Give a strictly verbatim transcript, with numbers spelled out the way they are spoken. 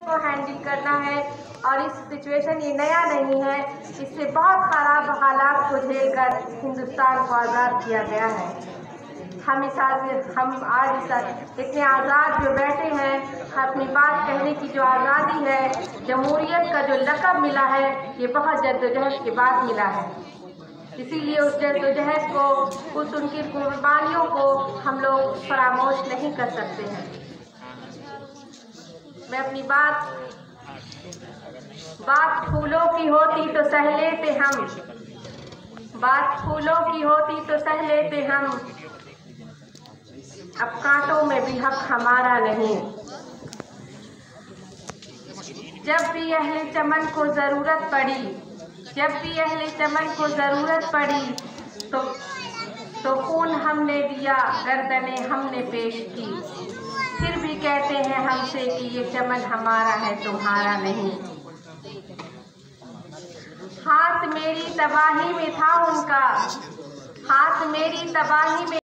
को हैंडल करना है और इस सिचुएशन ये नया नहीं है। इससे बहुत खराब हालात को झेलकर हिंदुस्तान को आज़ाद किया गया है। हम इस हम आज इतने आज़ाद जो बैठे हैं, अपनी बात कहने की जो आज़ादी है, जमहूरियत का जो लक़ब मिला है, ये बहुत जद्दोजहद के बाद मिला है। इसीलिए उस जद्दोजहद को, उस उनकी कुर्बानियों को हम लोग फरामोश नहीं कर सकते हैं। मैं अपनी बात बात फूलों की होती तो सह लेते हम, बात फूलों की होती तो सह लेते हम, अब कांटों में भी हक हमारा नहीं। जब भी अहले चमन को ज़रूरत पड़ी, जब भी अहले चमन को ज़रूरत पड़ी तो तो खून हमने दिया, गर्दनें हमने पेश की। फिर भी कहते हैं हमसे कि ये चमन हमारा है, तुम्हारा नहीं। हाथ मेरी तबाही में था उनका, हाथ मेरी तबाही में